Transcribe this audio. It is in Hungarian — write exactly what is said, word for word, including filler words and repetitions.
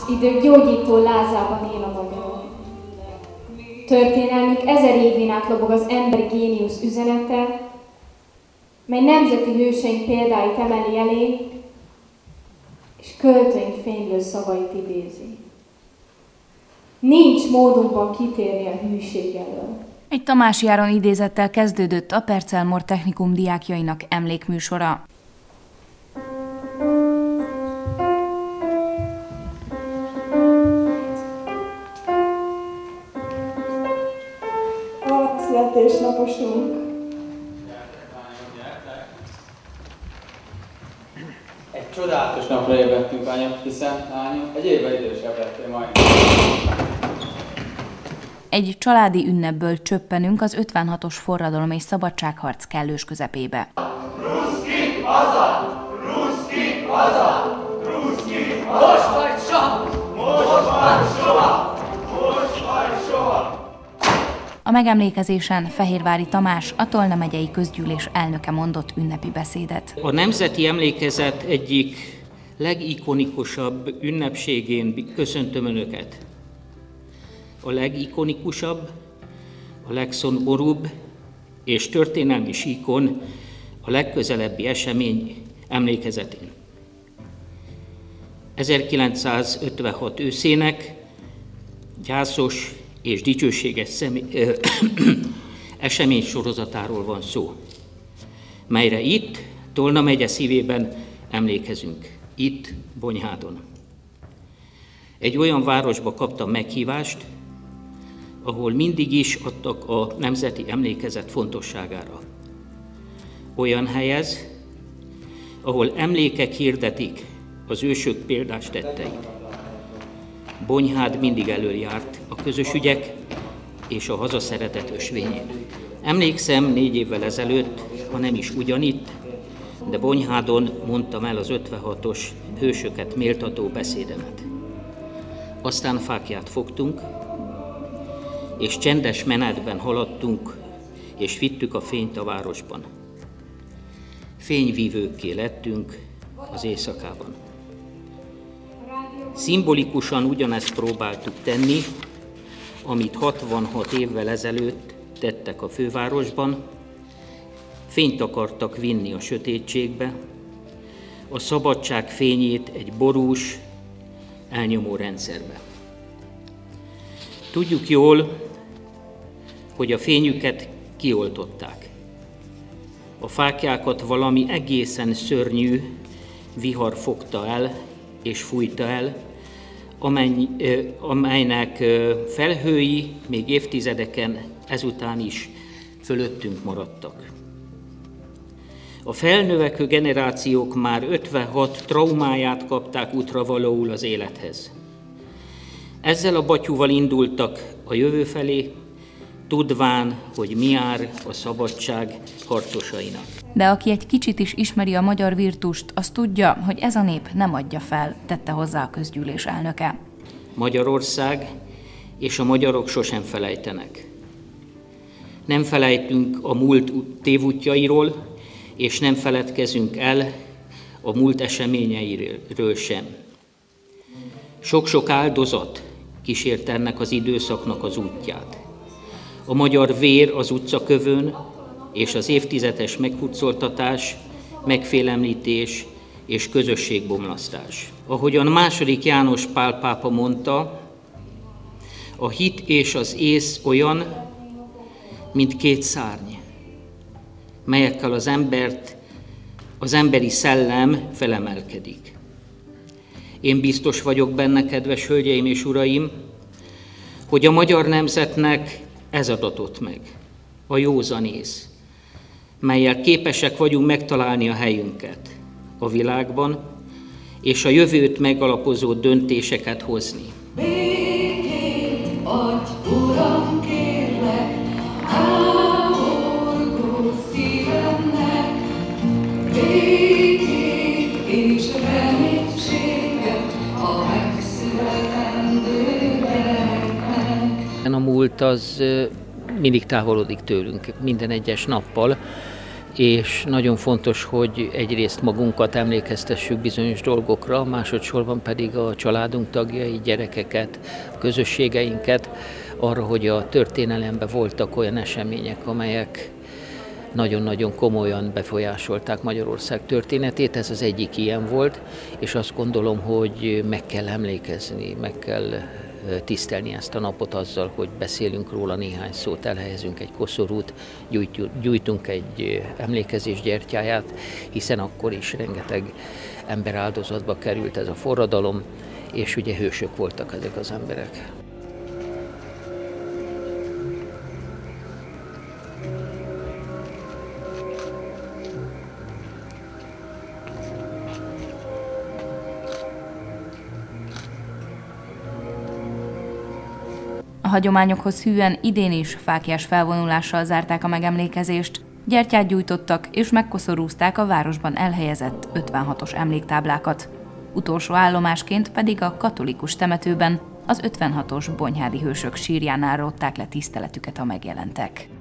idők gyógyító lázában él a magyarok. Történelmük ezer évén át lobog az emberi géniusz üzenete, mely nemzeti hőseink példáit emeli elé, és költőink fénylő szavait idézi. Nincs módunkban kitérni a hűség elől. Egy Tamási Áron idézettel kezdődött a Percelmor Technikum diákjainak emlékműsora. A születésnaposunk. Egy csodálatos napra ébredtünk, anya, hiszen lányom egy évvel idősebb lettél majd. Egy családi ünnepből csöppenünk az ötvenhatos forradalom és szabadságharc kellős közepébe. Ruszki haza! Ruszki haza! Ruszki haza! Most vagy soha! Most vagy soha! Most vagy soha! A megemlékezésen Fehérvári Tamás, a Tolna megyei közgyűlés elnöke mondott ünnepi beszédet. A Nemzeti Emlékezet egyik legikonikusabb ünnepségén köszöntöm Önöket. A legikonikusabb, a legszomorúbb és történelmi síkon a legközelebbi esemény emlékezetén. ezerkilencszázötvenhat őszének gyászos és dicsőséges személy, ö, esemény sorozatáról van szó, melyre itt, Tolna megye szívében emlékezünk, itt, Bonyhádon. Egy olyan városba kaptam meghívást, ahol mindig is adtak a nemzeti emlékezet fontosságára. Olyan helyez, ahol emlékek hirdetik az ősök példás tetteit. Bonyhád mindig elöljárt a közös ügyek és a hazaszeretet ösvényén. Emlékszem, négy évvel ezelőtt, ha nem is ugyanitt, de Bonyhádon mondtam el az ötvenhatos hősöket méltató beszédemet. Aztán fáklyát fogtunk, és csendes menetben haladtunk, és vittük a fényt a városban. Fényvívőkké lettünk az éjszakában. Szimbolikusan ugyanezt próbáltuk tenni, amit hatvanhat évvel ezelőtt tettek a fővárosban. Fényt akartak vinni a sötétségbe, a szabadság fényét egy borús, elnyomó rendszerbe. Tudjuk jól, hogy a fényüket kioltották. A fáklyákat valami egészen szörnyű vihar fogta el és fújta el, amely, amelynek felhői még évtizedeken ezután is fölöttünk maradtak. A felnövekvő generációk már ötvenhat traumáját kapták útravalóul az élethez. Ezzel a batyúval indultak a jövő felé, tudván, hogy mi jár a szabadság harcosainak. De aki egy kicsit is ismeri a magyar virtust, az tudja, hogy ez a nép nem adja fel, tette hozzá a közgyűlés elnöke. Magyarország és a magyarok sosem felejtenek. Nem felejtünk a múlt tévútjairól, és nem feledkezünk el a múlt eseményeiről sem. Sok-sok áldozat kísért ennek az időszaknak az útját. A magyar vér az utcakövön és az évtizedes meghurcoltatás, megfélemlítés és közösségbomlasztás. Ahogyan második János Pál pápa mondta, a hit és az ész olyan, mint két szárny, melyekkel az embert, az emberi szellem felemelkedik. Én biztos vagyok benne, kedves hölgyeim és uraim, hogy a magyar nemzetnek ez adatott meg, a józanész, mellyel képesek vagyunk megtalálni a helyünket a világban, és a jövőt megalapozó döntéseket hozni. Békét adj, Uram, kérlek, háborgó szívemnek, békét és reménységet a megszületendő gyereknek. A múlt az mindig távolodik tőlünk minden egyes nappal, és nagyon fontos, hogy egyrészt magunkat emlékeztessük bizonyos dolgokra, másodszorban pedig a családunk tagjai, gyerekeket, közösségeinket arra, hogy a történelemben voltak olyan események, amelyek nagyon-nagyon komolyan befolyásolták Magyarország történetét, ez az egyik ilyen volt, és azt gondolom, hogy meg kell emlékezni, meg kell tisztelni ezt a napot azzal, hogy beszélünk róla néhány szót, elhelyezünk egy koszorút, gyújtunk egy emlékezés gyertyáját, hiszen akkor is rengeteg ember áldozatba került ez a forradalom, és ugye hősök voltak ezek az emberek. A hagyományokhoz hűen idén is fáklyás felvonulással zárták a megemlékezést, gyertyát gyújtottak és megkoszorúzták a városban elhelyezett ötvenhatos emléktáblákat. Utolsó állomásként pedig a katolikus temetőben az ötvenhatos bonyhádi hősök sírjánál rótták le tiszteletüket a megjelentek.